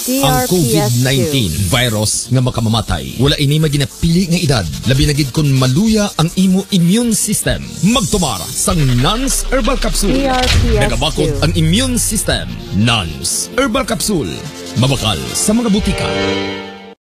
Ang COVID-19 virus nga makamamatay. Wala ini maginapili nga edad. Labi na gid kun maluya ang imo immune system. Magtumara sang Nanz Herbal Capsule. DRPS Nagabakod ang immune system. Nanz Herbal Capsule. Mabakal sa mga butika.